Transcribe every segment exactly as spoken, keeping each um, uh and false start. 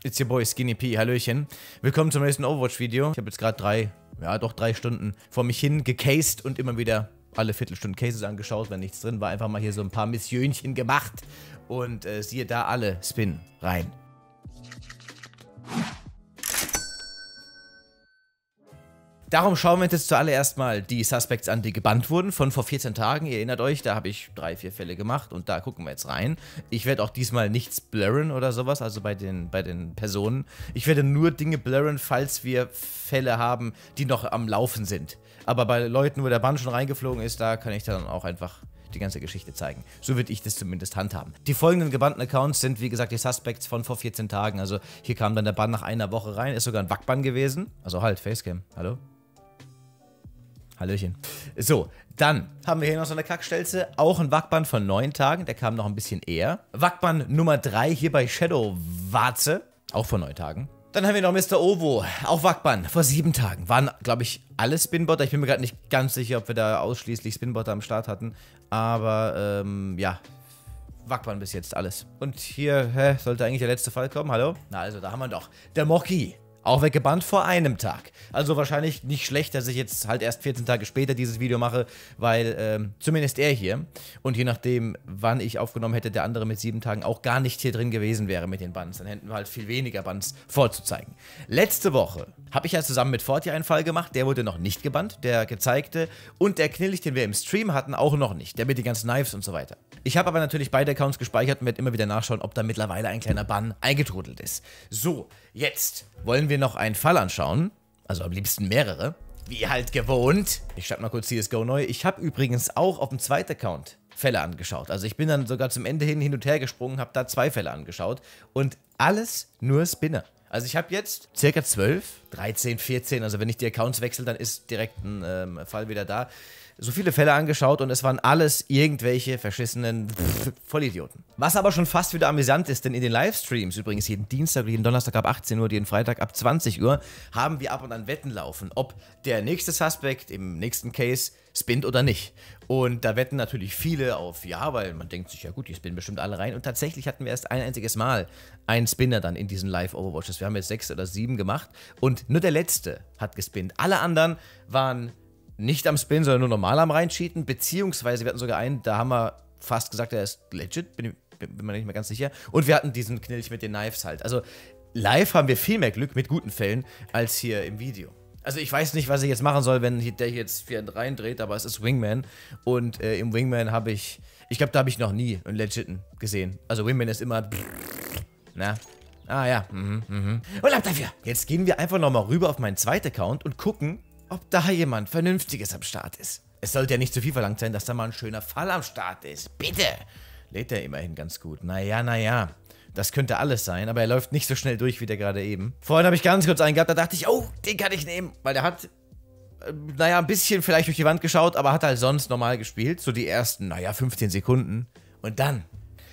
It's your boy Skinny P, hallöchen. Willkommen zum nächsten Overwatch-Video. Ich habe jetzt gerade drei, ja doch drei Stunden vor mich hin gecased und immer wieder alle Viertelstunden Cases angeschaut, wenn nichts drin war. Einfach mal hier so ein paar Missionchen gemacht und äh, siehe da alle, Spin rein. Darum schauen wir uns jetzt zuallererst mal die Suspects an, die gebannt wurden von vor vierzehn Tagen. Ihr erinnert euch, da habe ich drei, vier Fälle gemacht und da gucken wir jetzt rein. Ich werde auch diesmal nichts blurren oder sowas, also bei den, bei den Personen. Ich werde nur Dinge blurren, falls wir Fälle haben, die noch am Laufen sind. Aber bei Leuten, wo der Bann schon reingeflogen ist, da kann ich dann auch einfach die ganze Geschichte zeigen. So würde ich das zumindest handhaben. Die folgenden gebannten Accounts sind, wie gesagt, die Suspects von vor vierzehn Tagen. Also hier kam dann der Bann nach einer Woche rein, ist sogar ein Wackbann gewesen. Also halt, Facecam, hallo? Hallöchen. So, dann haben wir hier noch so eine Kackstelze, auch ein Wackbann von neun Tagen, der kam noch ein bisschen eher. Wackbann Nummer drei hier bei Shadow Warze, auch vor neun Tagen. Dann haben wir noch Mister Ovo, auch Wackbann, vor sieben Tagen. Waren, glaube ich, alle Spinbotter. Ich bin mir gerade nicht ganz sicher, ob wir da ausschließlich Spinbotter am Start hatten. Aber, ähm, ja, Wackbann bis jetzt alles. Und hier, hä, sollte eigentlich der letzte Fall kommen, hallo? Na also, da haben wir doch. Der Moki. Auch weggebannt vor einem Tag. Also wahrscheinlich nicht schlecht, dass ich jetzt halt erst vierzehn Tage später dieses Video mache, weil ähm, zumindest er hier und je nachdem, wann ich aufgenommen hätte, der andere mit sieben Tagen auch gar nicht hier drin gewesen wäre mit den Bans. Dann hätten wir halt viel weniger Bans vorzuzeigen. Letzte Woche habe ich ja zusammen mit Forti einen Fall gemacht, der wurde noch nicht gebannt, der gezeigte und der Knillig, den wir im Stream hatten, auch noch nicht. Der mit den ganzen Knives und so weiter. Ich habe aber natürlich beide Accounts gespeichert und werde immer wieder nachschauen, ob da mittlerweile ein kleiner Bann eingetrudelt ist. So, jetzt wollen wir noch einen Fall anschauen, also am liebsten mehrere, wie halt gewohnt. Ich starte mal kurz C S G O neu. Ich habe übrigens auch auf dem zweiten Account Fälle angeschaut. Also ich bin dann sogar zum Ende hin hin und her gesprungen, habe da zwei Fälle angeschaut und alles nur Spinner. Also ich habe jetzt circa zwölf, dreizehn, vierzehn, also wenn ich die Accounts wechsle, dann ist direkt ein ähm, Fall wieder da. So viele Fälle angeschaut und es waren alles irgendwelche verschissenen Vollidioten. Was aber schon fast wieder amüsant ist, denn in den Livestreams, übrigens jeden Dienstag, jeden Donnerstag ab achtzehn Uhr, jeden Freitag ab zwanzig Uhr, haben wir ab und an Wetten laufen, ob der nächste Suspect im nächsten Case spinnt oder nicht. Und da wetten natürlich viele auf ja, weil man denkt sich, ja gut, die spinnen bestimmt alle rein. Und tatsächlich hatten wir erst ein einziges Mal einen Spinner dann in diesen Live-Overwatches. Wir haben jetzt sechs oder sieben gemacht und nur der letzte hat gespinnt. Alle anderen waren nicht am Spin, sondern nur normal am Reincheaten, beziehungsweise wir hatten sogar einen, da haben wir fast gesagt, er ist legit, bin, bin, bin mir nicht mehr ganz sicher. Und wir hatten diesen Knilch mit den Knives halt. Also live haben wir viel mehr Glück mit guten Fällen als hier im Video. Also ich weiß nicht, was ich jetzt machen soll, wenn der hier jetzt hier reindreht, aber es ist Wingman. Und äh, im Wingman habe ich, ich glaube, da habe ich noch nie einen legiten gesehen. Also Wingman ist immer, na, ah ja, mhm, mhm. Und ab dafür. Jetzt gehen wir einfach nochmal rüber auf meinen zweiten Account und gucken, ob da jemand Vernünftiges am Start ist. Es sollte ja nicht zu viel verlangt sein, dass da mal ein schöner Fall am Start ist. Bitte! Lädt er immerhin ganz gut. Naja, naja. Das könnte alles sein, aber er läuft nicht so schnell durch wie der gerade eben. Vorhin habe ich ganz kurz einen gehabt, da dachte ich, oh, den kann ich nehmen. Weil der hat, äh, naja, ein bisschen vielleicht durch die Wand geschaut, aber hat halt sonst normal gespielt. So die ersten, naja, fünfzehn Sekunden. Und dann...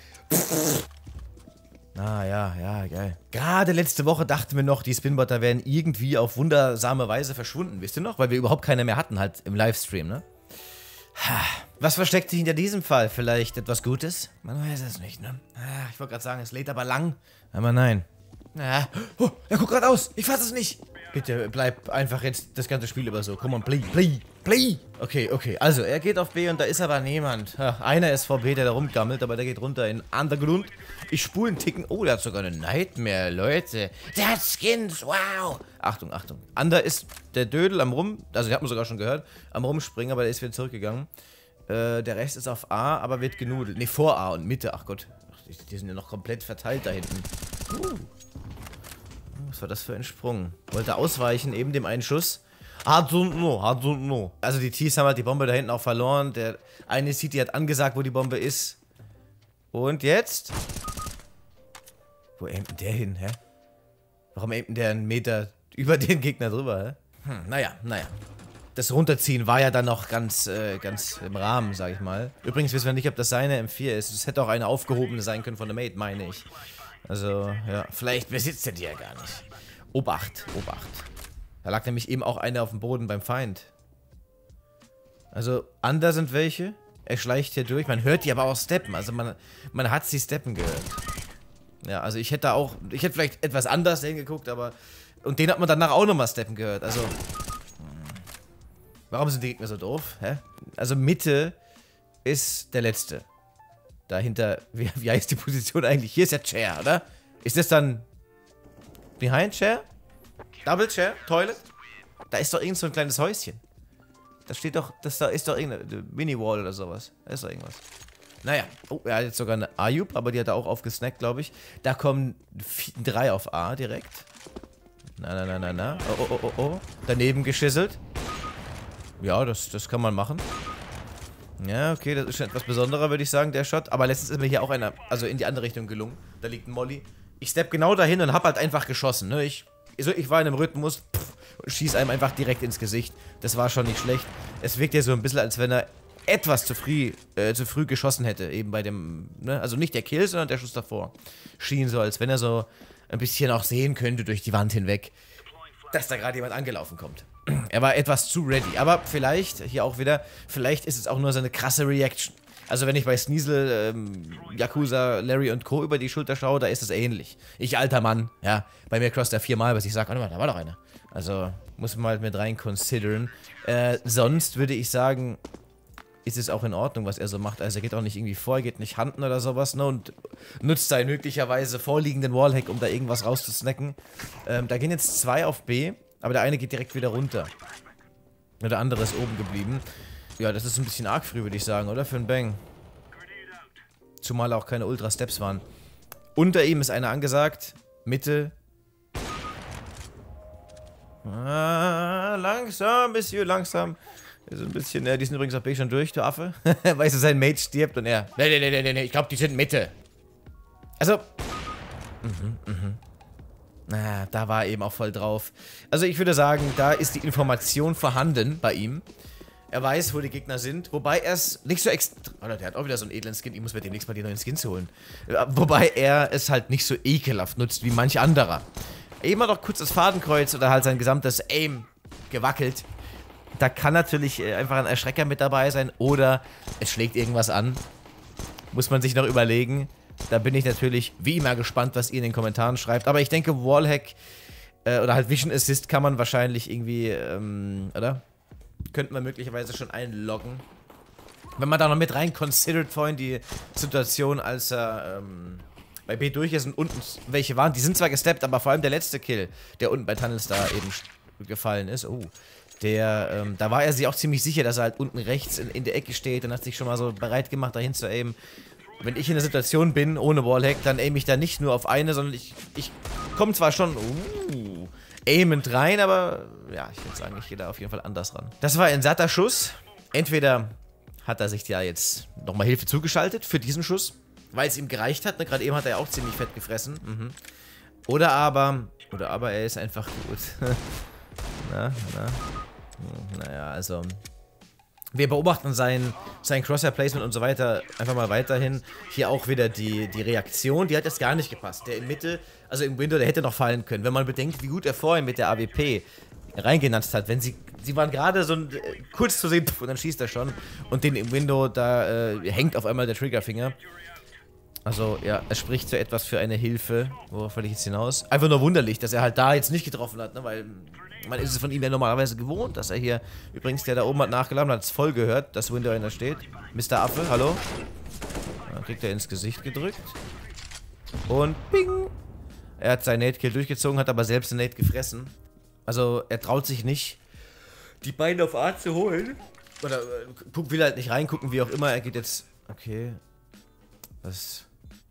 Ah, ja, ja, geil. Gerade letzte Woche dachten wir noch, die Spinbotter wären irgendwie auf wundersame Weise verschwunden, wisst ihr noch? Weil wir überhaupt keine mehr hatten, halt im Livestream, ne? Was versteckt sich hinter diesem Fall? Vielleicht etwas Gutes? Man weiß es nicht, ne? Ich wollte gerade sagen, es lädt aber lang. Aber nein. Oh, er guckt gerade aus. Ich fasse es nicht. Bitte bleib einfach jetzt das ganze Spiel über so. Come on, play, play, play. Okay, okay. Also, er geht auf B und da ist aber niemand. Ja, einer ist vor B, der da rumgammelt, aber der geht runter in Undergrund. Ich spule einen Ticken. Oh, der hat sogar eine Nightmare, Leute. Der hat Skins, wow. Achtung, Achtung. Under ist der Dödel am Rum, also den hat man sogar schon gehört, am Rumspringen, aber der ist wieder zurückgegangen. Äh, der Rest ist auf A, aber wird genudelt. Ne, vor A und Mitte. Ach Gott. Ach, die, die sind ja noch komplett verteilt da hinten. Uh. Was war das für ein Sprung? Wollte ausweichen, eben dem einen Schuss. Hard und no, hard und no. Also die Tees haben halt die Bombe da hinten auch verloren. Der eine City hat angesagt, wo die Bombe ist. Und jetzt? Wo aimt denn der hin, hä? Warum aimt denn der einen Meter über den Gegner drüber, hä? Hm, naja, naja. Das Runterziehen war ja dann noch ganz, äh, ganz im Rahmen, sag ich mal. Übrigens wissen wir nicht, ob das seine M vier ist. Es hätte auch eine aufgehobene sein können von der Mate, meine ich. Also, ja, vielleicht besitzt er die ja gar nicht. Obacht, Obacht. Da lag nämlich eben auch einer auf dem Boden beim Feind. Also, Under sind welche. Er schleicht hier durch. Man hört die aber auch steppen. Also, man, man hat sie steppen gehört. Ja, also ich hätte da auch, ich hätte vielleicht etwas anders hingeguckt, aber, und den hat man danach auch nochmal steppen gehört, also, warum sind die Gegner so doof, hä? Also Mitte ist der Letzte. Dahinter, wie, wie heißt die Position eigentlich? Hier ist ja Chair, oder? Ist das dann Behind Chair? Double Chair? Toilet? Da ist doch irgend so ein kleines Häuschen. Da steht doch, das da ist doch irgendeine Mini-Wall oder sowas. Da ist doch irgendwas. Naja. Oh, er hat jetzt sogar eine Ayub, aber die hat er auch aufgesnackt, glaube ich. Da kommen drei auf A direkt. Na, na, na, na, na. Oh, oh, oh, oh. Daneben geschisselt. Ja, das, das kann man machen. Ja, okay, das ist schon etwas besonderer, würde ich sagen, der Shot. Aber letztens ist mir hier auch einer, also in die andere Richtung gelungen. Da liegt ein Molly. Ich stepp genau dahin und hab halt einfach geschossen, ne? Ich, so, ich war in einem Rhythmus, pff, und schieß einem einfach direkt ins Gesicht. Das war schon nicht schlecht. Es wirkt ja so ein bisschen, als wenn er etwas zu früh, äh, zu früh geschossen hätte, eben bei dem, ne? Also nicht der Kill, sondern der Schuss davor. Schien so, als wenn er so ein bisschen auch sehen könnte durch die Wand hinweg, dass da gerade jemand angelaufen kommt. Er war etwas zu ready, aber vielleicht, hier auch wieder, vielleicht ist es auch nur so eine krasse Reaction. Also wenn ich bei Sneasel, ähm, Yakuza, Larry und Co. über die Schulter schaue, da ist es ähnlich. Ich alter Mann, ja, bei mir crosst er viermal, bis ich sage, warte mal, da war doch einer. Also, muss man halt mit rein consideren. Äh, sonst würde ich sagen, ist es auch in Ordnung, was er so macht. Also er geht auch nicht irgendwie vor, er geht nicht handen oder sowas, ne, und nutzt seinen möglicherweise vorliegenden Wallhack, um da irgendwas rauszusnacken. Ähm, da gehen jetzt zwei auf B, aber der eine geht direkt wieder runter. Und der andere ist oben geblieben. Ja, das ist ein bisschen arg früh, würde ich sagen, oder? Für einen Bang. Zumal auch keine Ultra-Steps waren. Unter ihm ist einer angesagt. Mitte. Ah, langsam, Monsieur, langsam. Ist ein bisschen, ja, die sind übrigens auf B schon durch, du Affe. Weißt du, sein Mate stirbt und er. Nee, nee, nee, nee, nee, ich glaube, die sind Mitte. Also. Mhm, mhm. Ah, da war er eben auch voll drauf. Also ich würde sagen, da ist die Information vorhanden bei ihm. Er weiß, wo die Gegner sind, wobei er es nicht so extra... Oder der hat auch wieder so einen edlen Skin, ich muss mir demnächst mal die neuen Skins holen. Wobei er es halt nicht so ekelhaft nutzt wie manch anderer. Eben hat auch kurz das Fadenkreuz oder halt sein gesamtes Aim gewackelt. Da kann natürlich einfach ein Erschrecker mit dabei sein oder es schlägt irgendwas an. Muss man sich noch überlegen. Da bin ich natürlich wie immer gespannt, was ihr in den Kommentaren schreibt. Aber ich denke, Wallhack äh, oder halt Vision Assist kann man wahrscheinlich irgendwie, ähm, oder? Könnten wir möglicherweise schon einloggen. Wenn man da noch mit rein considered vorhin die Situation, als er ähm, bei B durch ist und unten welche waren. Die sind zwar gesteppt, aber vor allem der letzte Kill, der unten bei Tunnels da eben gefallen ist. Oh, der, ähm, da war er sich auch ziemlich sicher, dass er halt unten rechts in, in der Ecke steht und hat sich schon mal so bereit gemacht, dahin zu aimen. Wenn ich in der Situation bin, ohne Wallhack, dann aim ich da nicht nur auf eine, sondern ich, ich komme zwar schon... Uh, aimend rein, aber ja, ich würde sagen, ich gehe da auf jeden Fall anders ran. Das war ein satter Schuss. Entweder hat er sich ja jetzt nochmal Hilfe zugeschaltet für diesen Schuss, weil es ihm gereicht hat. Ne? Gerade eben hat er ja auch ziemlich fett gefressen. Mhm. Oder aber, oder aber er ist einfach gut. na, na. Hm, naja, also... Wir beobachten sein, sein Crosshair-Placement und so weiter einfach mal weiterhin. Hier auch wieder die, die Reaktion, die hat jetzt gar nicht gepasst. Der in Mitte, also im Window, der hätte noch fallen können. Wenn man bedenkt, wie gut er vorhin mit der A W P reingenatzt hat. Wenn sie, sie waren gerade so ein, äh, kurz zu sehen, pff, und dann schießt er schon. Und den im Window, da äh, hängt auf einmal der Triggerfinger. Also, ja, es spricht so etwas für eine Hilfe. Worauf will ich jetzt hinaus? Einfach nur wunderlich, dass er halt da jetzt nicht getroffen hat, ne, weil... Man ist es von ihm ja normalerweise gewohnt, dass er hier... Übrigens, der da oben hat nachgeladen, hat es voll gehört, dass Window in da steht. Mister Affe, hallo? Dann kriegt er ins Gesicht gedrückt. Und ping! Er hat seinen Nate-Kill durchgezogen, hat aber selbst den Nate gefressen. Also, er traut sich nicht, die beiden auf A zu holen. Oder äh, will halt nicht reingucken, wie auch immer. Er geht jetzt... Okay. Was...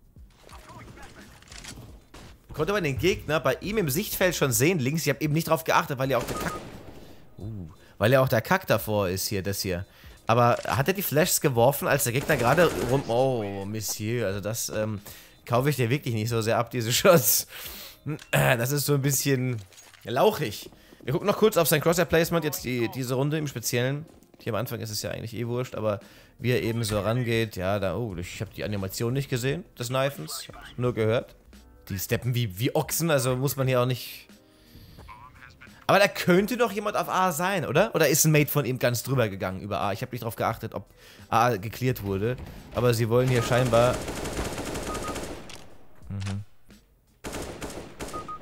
Konnte man den Gegner bei ihm im Sichtfeld schon sehen, links. Ich habe eben nicht drauf geachtet, weil ja auch der Kack... Uh, weil ja auch der Kack davor ist hier, das hier. Aber hat er die Flashs geworfen, als der Gegner gerade rum... Oh, Monsieur, also das ähm, kaufe ich dir wirklich nicht so sehr ab, diese Shots. Das ist so ein bisschen lauchig. Wir gucken noch kurz auf sein Crosshair-Placement, jetzt die, diese Runde im Speziellen. Hier am Anfang ist es ja eigentlich eh wurscht, aber wie er eben so rangeht, ja, da... Oh, ich habe die Animation nicht gesehen, des Kneifens, nur gehört. Die steppen wie, wie Ochsen, also muss man hier auch nicht... Aber da könnte doch jemand auf A sein, oder? Oder ist ein Mate von ihm ganz drüber gegangen über A? Ich habe nicht drauf geachtet, ob A geklärt wurde. Aber sie wollen hier scheinbar... Mhm.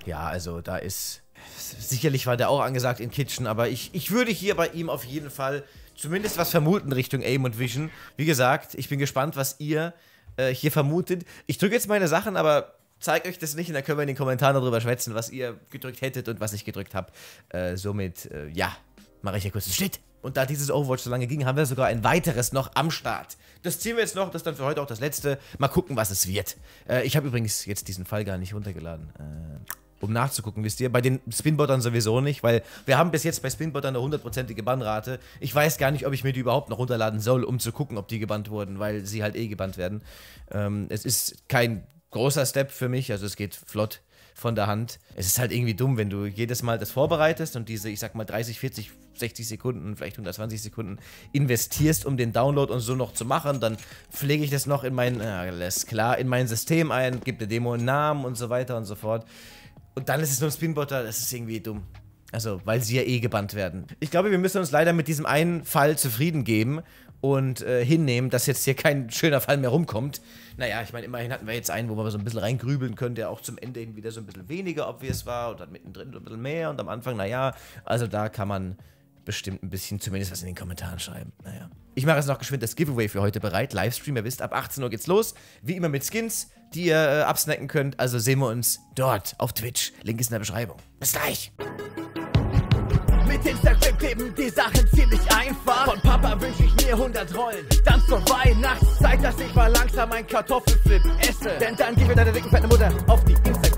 ja, also da ist... Sicherlich war der auch angesagt in Kitchen, aber ich, ich würde hier bei ihm auf jeden Fall zumindest was vermuten Richtung Aim und Vision. Wie gesagt, ich bin gespannt, was ihr äh, hier vermutet. Ich drücke jetzt meine Sachen, aber zeigt euch das nicht und dann können wir in den Kommentaren darüber schwätzen, was ihr gedrückt hättet und was ich gedrückt habe. Äh, somit, äh, ja, mache ich hier kurz einen Schnitt. Und da dieses Overwatch so lange ging, haben wir sogar ein weiteres noch am Start. Das ziehen wir jetzt noch, das ist dann für heute auch das letzte. Mal gucken, was es wird. Äh, ich habe übrigens jetzt diesen Fall gar nicht runtergeladen. Äh... Um nachzugucken, wisst ihr, bei den Spinbottern sowieso nicht, weil wir haben bis jetzt bei Spinbottern eine hundertprozentige Bannrate. Ich weiß gar nicht, ob ich mir die überhaupt noch runterladen soll, um zu gucken, ob die gebannt wurden, weil sie halt eh gebannt werden. Ähm, es ist kein großer Step für mich, also es geht flott von der Hand. Es ist halt irgendwie dumm, wenn du jedes Mal das vorbereitest und diese, ich sag mal, dreißig, vierzig, sechzig Sekunden, vielleicht hundertzwanzig Sekunden investierst, um den Download und so noch zu machen, dann pflege ich das noch in mein, ja, alles klar, in mein System ein, gebe der Demo einen Namen und so weiter und so fort. Und dann ist es nur ein Spinbotter, das ist irgendwie dumm. Also, weil sie ja eh gebannt werden. Ich glaube, wir müssen uns leider mit diesem einen Fall zufrieden geben und äh, hinnehmen, dass jetzt hier kein schöner Fall mehr rumkommt. Naja, ich meine, immerhin hatten wir jetzt einen, wo wir so ein bisschen reingrübeln können, der auch zum Ende hin wieder so ein bisschen weniger obvious war und dann mittendrin so ein bisschen mehr und am Anfang, naja, also da kann man bestimmt ein bisschen zumindest was in den Kommentaren schreiben. Naja. Ich mache jetzt noch geschwind das Giveaway für heute bereit. Livestream, ihr wisst, ab achtzehn Uhr geht's los. Wie immer mit Skins, die ihr äh, absnacken könnt. Also sehen wir uns dort auf Twitch. Link ist in der Beschreibung. Bis gleich. Mit Instagram kleben die Sachen ziemlich einfach. Von Papa wünsche ich mir hundert Rollen. Dann zur Weihnachtszeit, dass ich mal langsam ein Kartoffelflip esse. Denn dann gib mir deine dicken fette Mutter auf die Instagram.